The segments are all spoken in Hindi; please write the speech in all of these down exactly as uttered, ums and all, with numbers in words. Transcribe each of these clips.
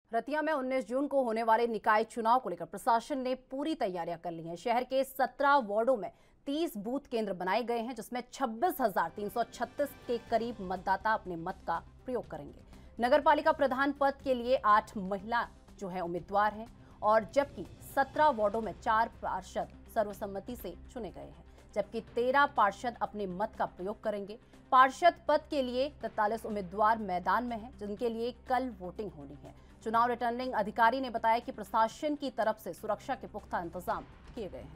रतिया में उन्नीस जून को होने वाले निकाय चुनाव को लेकर प्रशासन ने पूरी तैयारियां कर ली हैं। शहर के सत्रह वार्डों में तीस बूथ केंद्र बनाए गए हैं, जिसमें छब्बीस हजार तीन सौ छत्तीस के करीब मतदाता अपने मत का प्रयोग करेंगे। नगर पालिका प्रधान पद के लिए आठ महिला जो है उम्मीदवार हैं और जबकि सत्रह वार्डों में चार पार्षद सर्वसम्मति से चुने गए हैं, जबकि तेरह पार्षद अपने मत का प्रयोग करेंगे। पार्षद पद के लिए तैंतालीस उम्मीदवार मैदान में हैं, जिनके लिए कल वोटिंग होनी है। चुनाव रिटर्निंग अधिकारी ने बताया कि प्रशासन की तरफ से सुरक्षा के पुख्ता इंतजाम किए गए हैं।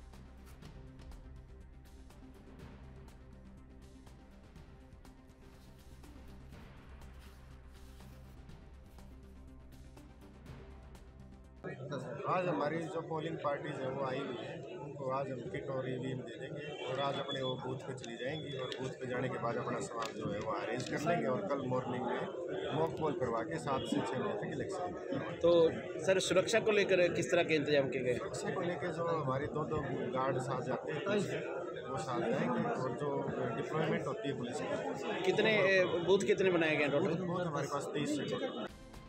आज हमारी जो पोलिंग पार्टीज है वो आई हुई है, उनको आज हम किट और ईवीएम दे देंगे और आज अपने वो बूथ पे चली जाएंगी और बूथ पे जाने के बाद अपना सामान जो है वो अरेंज कर लेंगे और कल मॉर्निंग में मॉक पोल करवा के सात से छः बजे तक इलेक्शन। तो सर सुरक्षा को लेकर किस तरह के इंतजाम किए गए? सुरक्षा को लेकर जो हमारे दो दो गार्ड साथ जाते हैं वो साथ जाएंगे और जो डिप्लॉयमेंट होती है पुलिस की। कितने बूथ कितने बनाए गए टोटल? बूथ हमारे पास तेईस है।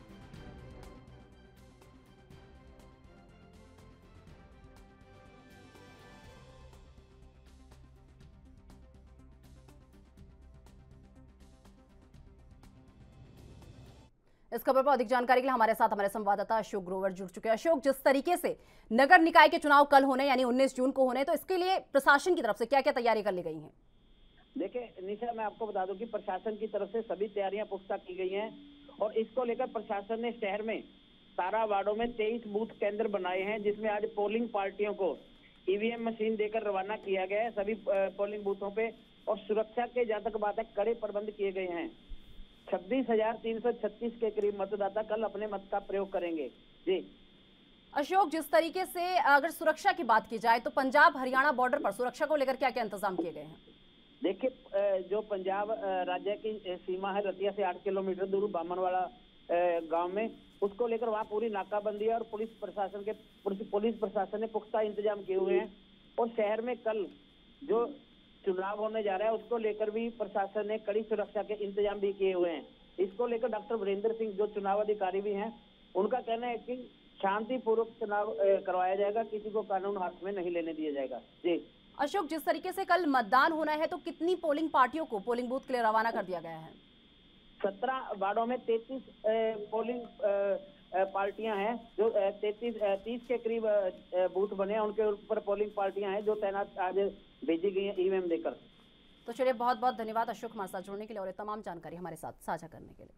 इस खबर पर अधिक जानकारी के लिए हमारे साथ हमारे संवाददाता अशोक ग्रोवर जुड़ चुके हैं। अशोक, जिस तरीके से नगर निकाय के चुनाव कल होने यानी उन्नीस जून को होने, तो इसके लिए प्रशासन की तरफ से क्या क्या तैयारी कर ली गई हैं? देखिए निशा, मैं आपको बता दूं कि प्रशासन की तरफ से सभी तैयारियां पुख्ता की गई हैं और इसको लेकर प्रशासन ने शहर में सारा वार्डों में तेईस बूथ केंद्र बनाए हैं, जिसमें आज पोलिंग पार्टियों को ईवीएम मशीन देकर रवाना किया गया है सभी पोलिंग बूथों पे। और सुरक्षा के जहां तक बात है, कड़े प्रबंध किए गए हैं। छब्बीस हजार तीन सौ छत्तीस के करीब मतदाता कल अपने मत का प्रयोग करेंगे। जी अशोक, जिस तरीके से अगर सुरक्षा की बात की जाए तो पंजाब हरियाणा बॉर्डर पर सुरक्षा को लेकर क्या क्या इंतजाम किए गए हैं? देखिए, जो पंजाब राज्य की सीमा है रतिया से आठ किलोमीटर दूर बामनवाड़ा गांव में, उसको लेकर वहां पूरी नाकाबंदी है और पुलिस प्रशासन के पुलिस प्रशासन ने पुख्ता इंतजाम किए हुए हैं। और शहर में कल जो चुनाव होने जा रहा है उसको लेकर भी प्रशासन ने कड़ी सुरक्षा के इंतजाम भी किए हुए हैं। इसको लेकर डॉक्टर वीरेंद्र सिंह जो चुनाव अधिकारी भी हैं, उनका कहना है कि शांतिपूर्वक चुनाव करवाया जाएगा, किसी को कानून हाथ में नहीं लेने दिया जाएगा। जी अशोक, जिस तरीके से कल मतदान होना है तो कितनी पोलिंग पार्टियों को पोलिंग बूथ के लिए रवाना कर दिया गया है? सत्रह वार्डों में तैतीस पोलिंग पार्टियां हैं, जो तैतीस तीस के करीब बूथ बने हैं, उनके ऊपर पोलिंग पार्टियां हैं जो तैनात आज भेजी गई हैं ईवीएम देकर। तो चलिए, बहुत बहुत धन्यवाद अशोक हमारे साथ जुड़ने के लिए और तमाम जानकारी हमारे साथ साझा करने के लिए।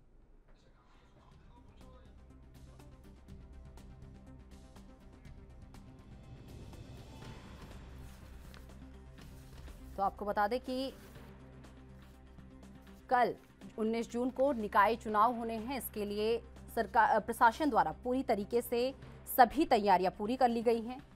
तो आपको बता दें कि कल उन्नीस जून को निकाय चुनाव होने हैं। इसके लिए सरकार प्रशासन द्वारा पूरी तरीके से सभी तैयारियां पूरी कर ली गई हैं।